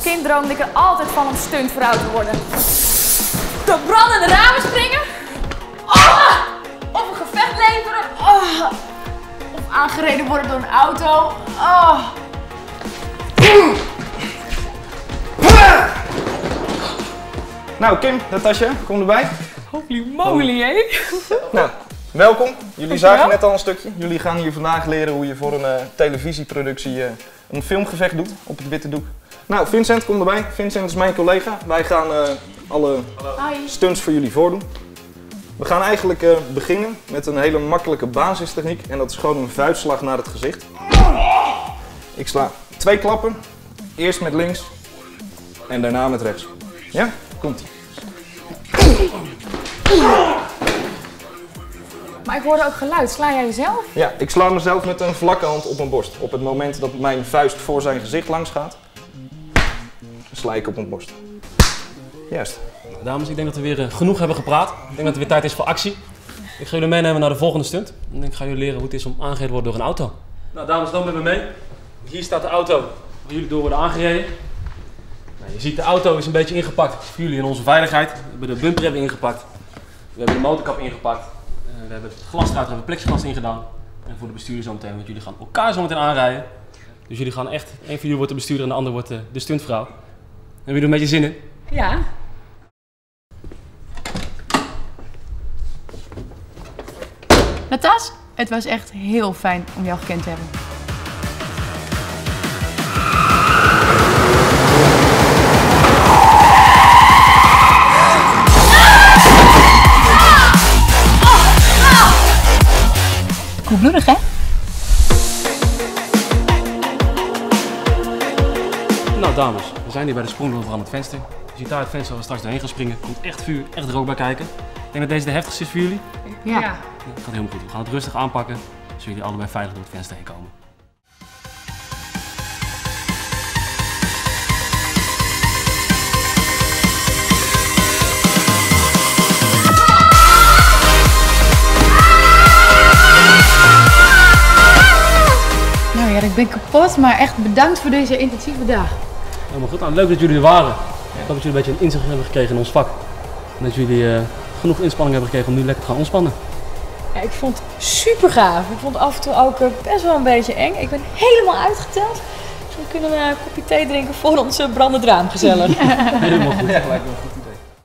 kind droomde ik er altijd van om stuntvrouw te worden. Door brandende ramen springen. Oh! Of een gevecht leveren. Oh! Of aangereden worden door een auto. Oh! Nou Kim, Natasja, kom erbij. Holy moly, hé. Nou, welkom. Jullie zagen net al een stukje. Jullie gaan hier vandaag leren hoe je voor een televisieproductie een filmgevecht doet op het witte doek. Nou, Vincent, kom erbij. Vincent is mijn collega. Wij gaan alle stunts voor jullie voordoen. We gaan eigenlijk beginnen met een hele makkelijke basistechniek en dat is gewoon een vuistslag naar het gezicht. Ik sla 2 klappen. Eerst met links en daarna met rechts. Ja? Komt-ie. Maar ik hoorde ook geluid. Sla jij jezelf? Ja, ik sla mezelf met een vlakke hand op mijn borst. Op het moment dat mijn vuist voor zijn gezicht langs gaat, sla ik op mijn borst. Juist. Nou, dames, ik denk dat we weer genoeg hebben gepraat. Ik denk dat het weer tijd is voor actie. Ik ga jullie meenemen naar de volgende stunt. En ik ga jullie leren hoe het is om aangereden te worden door een auto. Nou, dames, dan met me mee. Hier staat de auto waar jullie door worden aangereden. Nou, je ziet de auto is een beetje ingepakt voor jullie in onze veiligheid. We hebben de bumper ingepakt. We hebben de motorkap ingepakt. We hebben het glas eruit, we hebben plexiglas ingedaan. En voor de bestuurder zometeen, want jullie gaan elkaar zometeen aanrijden. Dus jullie gaan echt, een van jullie wordt de bestuurder en de ander wordt de stuntvrouw. Hebben jullie er een beetje zin in? Ja. Natas, het was echt heel fijn om jou gekend te hebben. Koelbloedig, hè? Nou dames, we zijn hier bij de sprongdoor van het venster. Je ziet daar het venster waar we straks doorheen gaan springen. Er komt echt vuur, echt rook bij kijken. Ik denk dat deze de heftigste is voor jullie. Ja. Het gaat helemaal goed. We gaan het rustig aanpakken, zodat jullie allebei veilig door het venster heen komen. Nou ja, ik ben kapot, maar echt bedankt voor deze intensieve dag. Helemaal goed. Nou, leuk dat jullie er waren. Ik hoop dat jullie een beetje een inzicht hebben gekregen in ons vak. En dat jullie genoeg inspanning hebben gekregen om nu lekker te gaan ontspannen. Ja, ik vond het super gaaf. Ik vond het af en toe ook best wel een beetje eng. Ik ben helemaal uitgeteld. Dus we kunnen een kopje thee drinken voor ons brandend raam gezellig. Helemaal goed. Ja, lijkt me goed.